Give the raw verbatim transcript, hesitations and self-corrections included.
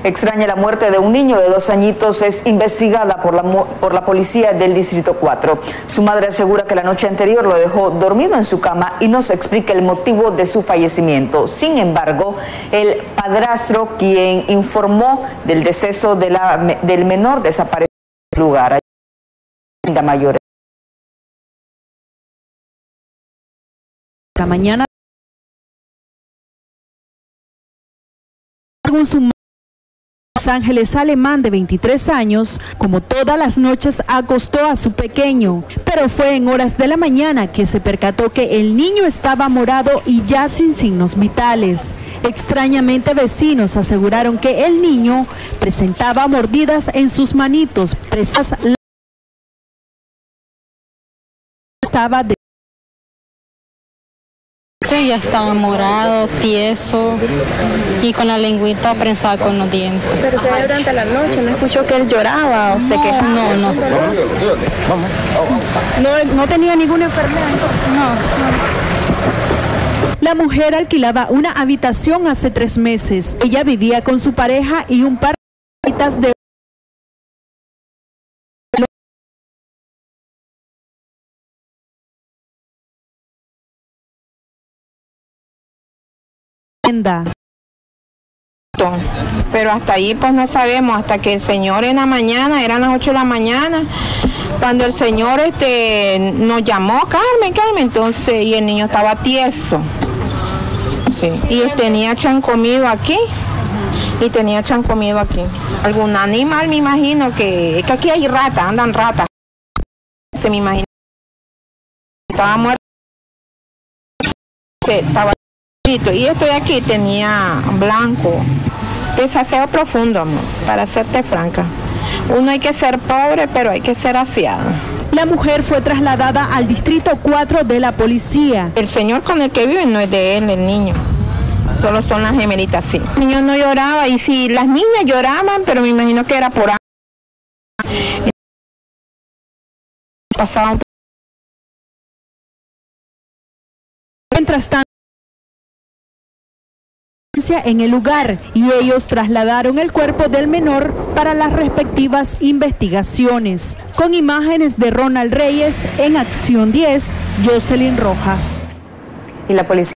Extraña la muerte de un niño de dos añitos es investigada por la, por la policía del Distrito cuatro. Su madre asegura que la noche anterior lo dejó dormido en su cama y no se explica el motivo de su fallecimiento. Sin embargo, el padrastro, quien informó del deceso de la, del menor desaparecido en el lugar, mayor. La mañana, según su Los Ángeles Alemán, de veintitrés años, como todas las noches acostó a su pequeño, pero fue en horas de la mañana que se percató que el niño estaba morado y ya sin signos vitales. Extrañamente, vecinos aseguraron que el niño presentaba mordidas en sus manitos, presas estaba de Ya estaba morado, tieso y con la lengüita prensada con los dientes. ¿Pero que durante la noche no escuchó que él lloraba o no, se quejaba? No, no. no. ¿No tenía ninguna enfermedad entonces? No, no. La mujer alquilaba una habitación hace tres meses. Ella vivía con su pareja y un par de citas de pero hasta ahí pues no sabemos, hasta que el señor en la mañana, eran las ocho de la mañana, cuando el señor este nos llamó, Carmen, Carmen, entonces, y el niño estaba tieso, sí, y tenía chancomido aquí, y tenía chancomido aquí, algún animal me imagino que, es que aquí hay ratas, andan ratas, se me imagina, estaba muerto, estaba y esto de aquí tenía blanco, desaseo profundo, amor, para serte franca. Uno hay que ser pobre, pero hay que ser aseado. La mujer fue trasladada al Distrito cuatro de la policía. El señor con el que vive no es de él, el niño. Solo son las gemelitas, sí. El niño no lloraba, y si las niñas lloraban, pero me imagino que era por años. Pasaban. Mientras tanto, en el lugar, y ellos trasladaron el cuerpo del menor para las respectivas investigaciones. Con imágenes de Ronald Reyes, en Acción diez, Jocelyn Rojas. Y la policía